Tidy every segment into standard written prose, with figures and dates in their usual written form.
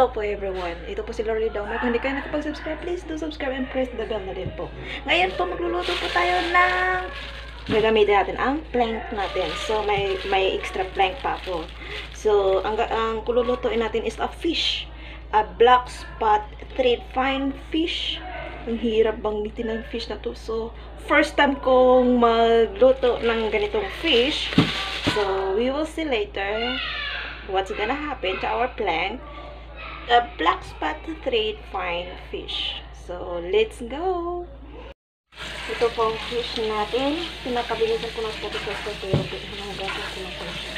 Hello po everyone. Ito po si Lorly daw. Kung hindi kayo nakapag-subscribe, please do subscribe and press the bell na din po. Ngayon po magluluto po tayo ng gagamitin natin ang plank natin. So may extra plank pa po. So ang kululutuin natin is a fish. A black spot thread fine fish. Ang hirap banggitin ng fish na to. So first time kong magluto ng ganitong fish. So we will see later what's gonna happen to our plank. The black spot thread fine fish. So, let's go! Ito po ang fish natin. Pinakabilisan ko ng photo-post pero hinahugasan ko lang po siya.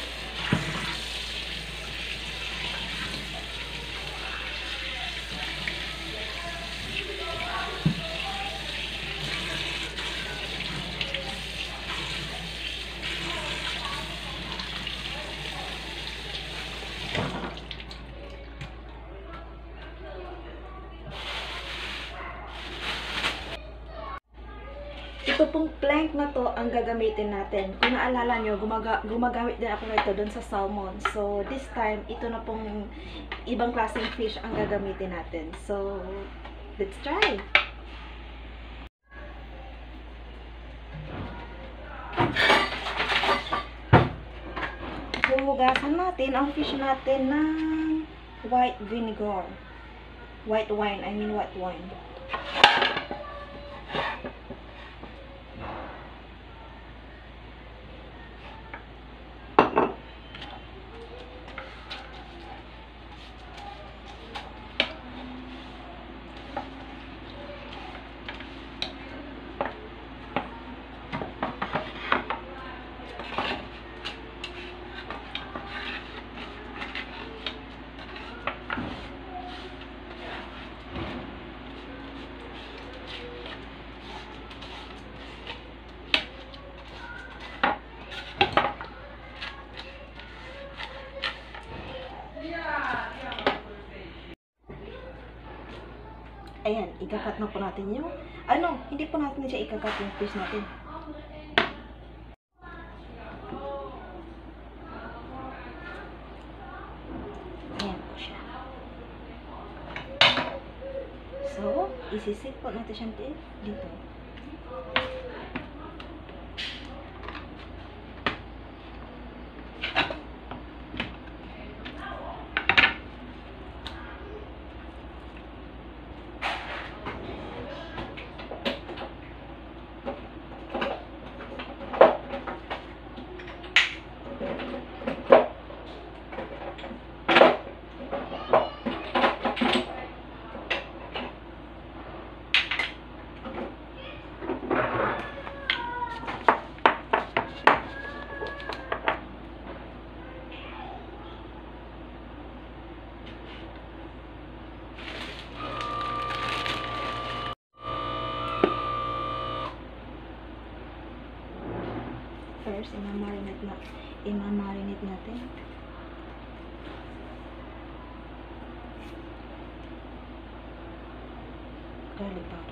Ito pong plank na to ang gagamitin natin. Kung naalala nyo, gumagamit din ako nito dun sa salmon. So, this time, ito na pong ibang klaseng fish ang gagamitin natin. So, let's try! Huhugasan natin ang fish natin ng white vinegar. White wine, I mean white wine. Ayan, ikakat na po natin yung, hindi po natin siya ikakat yung fish natin. Ayan po siya. So, isisit po natin siya dito. First, i-marinate natin. Garlic powder.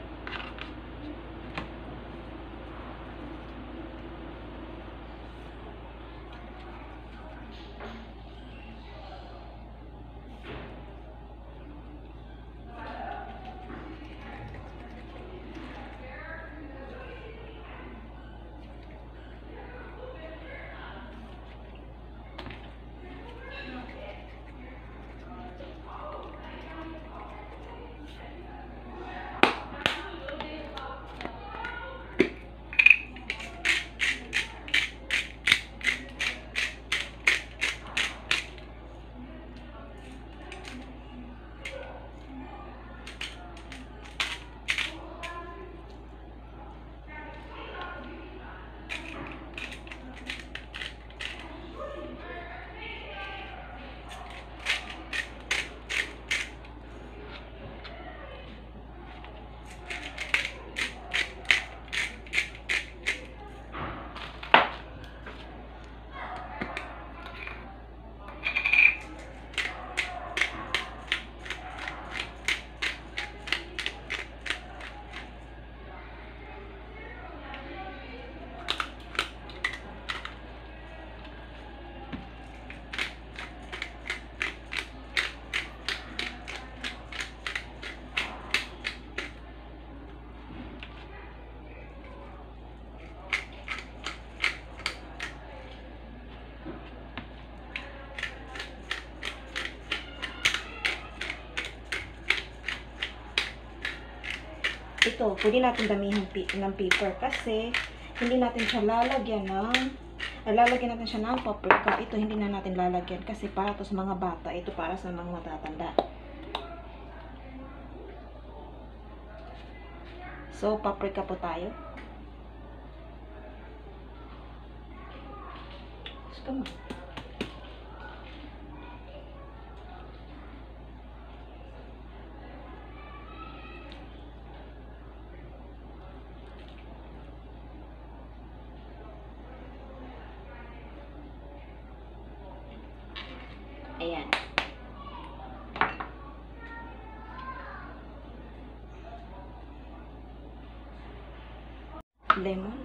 ito, pwede natin damihan ng paper kasi hindi natin siya lalagyan natin siya ng paprika. Ito hindi na natin lalagyan kasi para to sa mga bata. Ito para sa mga matatanda. So, paprika po tayo. Come on. Ayan. Lemon.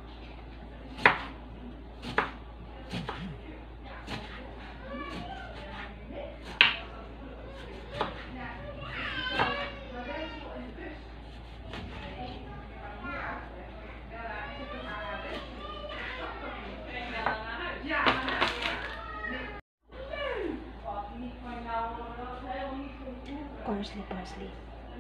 Parsley.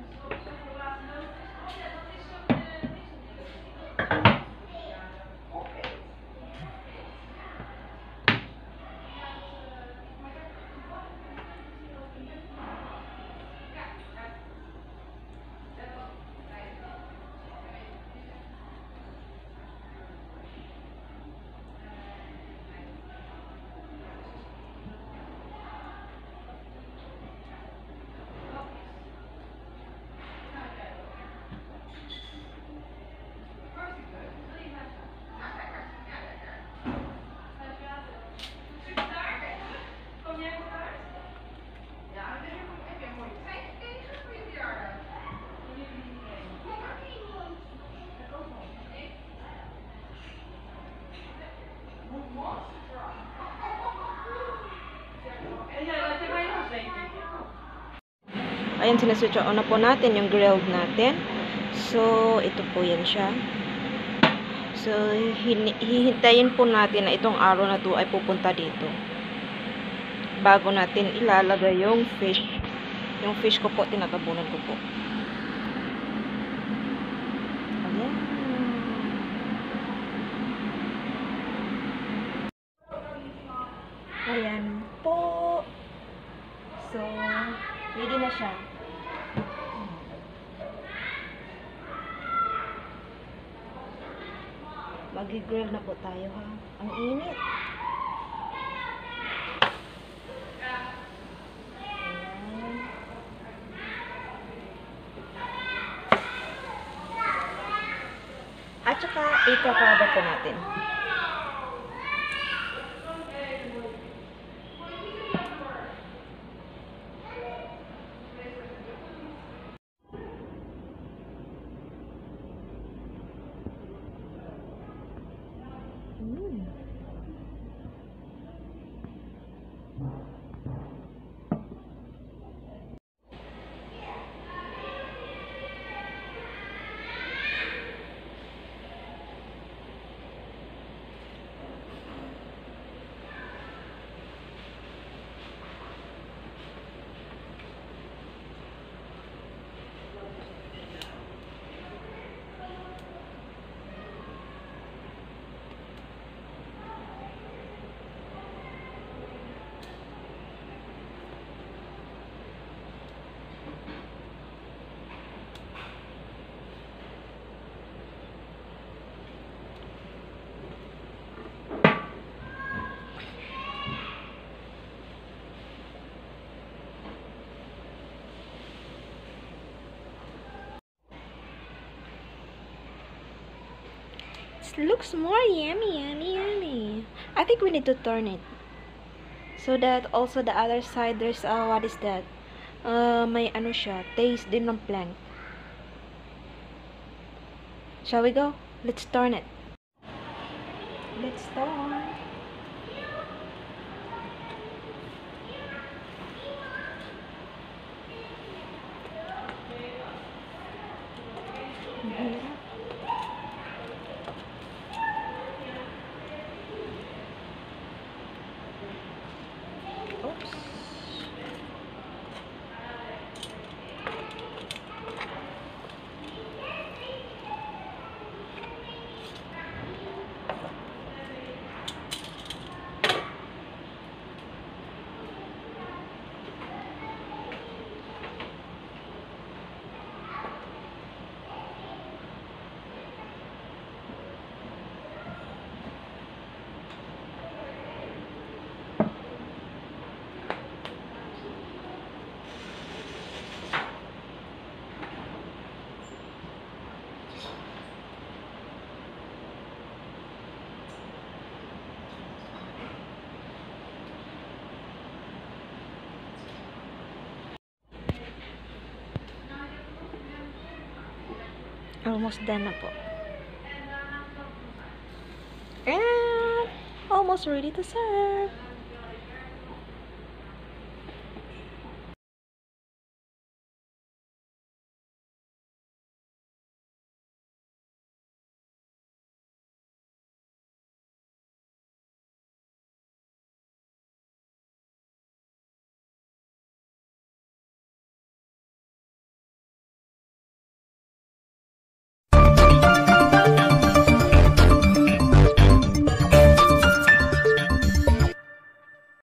Ayan, sinasutyo na po natin yung grilled natin. So, ito po yan siya. So, hihintayin po natin na itong araw na to ay pupunta dito. Bago natin ilalagay yung fish. Yung fish ko po, tinatabunan ko po. Ayan. Ayan po. So, ready na siya. Mag-grill na po tayo, ha. Ang init. Ayan. At saka, ika-cover po natin. Looks more yummy. I think we need to turn it so that also the other side there's what is that? May ano siya, taste din ng plank. Shall we go? Let's turn it. Let's turn. Almost done na po. And almost ready to serve.